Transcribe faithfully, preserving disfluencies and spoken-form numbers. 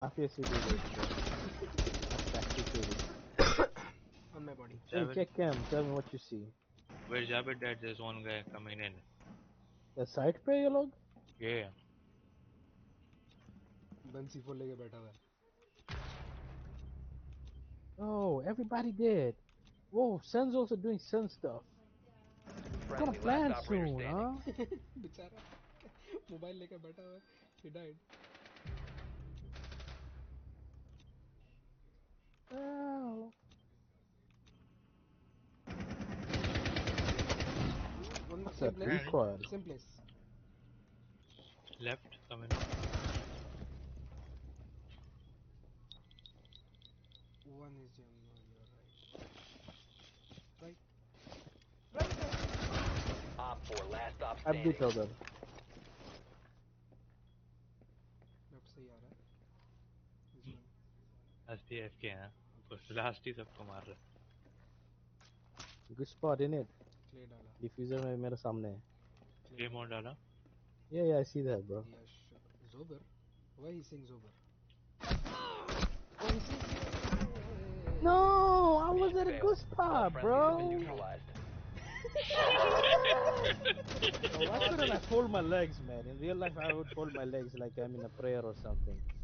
Obviously, they did. Practically. On my body. Hey, check cam. Tell me what you see. Where's Jabit that there's one guy coming in? The side पे ये लोग? Yeah. Gun सी four लेके बैठा हुआ है. Oh, everybody did. Whoa, Sun's also doing Sun stuff. We're gonna plan soon, huh? बेचारा mobile लेके बैठा हुआ है. He died. Oh. One What's same that? place. Recoil. Same place. Left, coming. One is on your right. Right. Op four, last stop At the standing. other. Left से ही आ रहा है. This one. Last F K हैं. Last ही सबको मार रहा है. Good spot in it. Clay डाला. Diffuser में मेरे सामने है. Clay mode डाला. Yeah, yeah, I see that, bro. Yeah, sure. Zober? Why he saying Zober? No, I was at a good spot, bro. Neutralized. Oh, why couldn't I fold my legs, man? In real life, I would fold my legs like I'm in a prayer or something.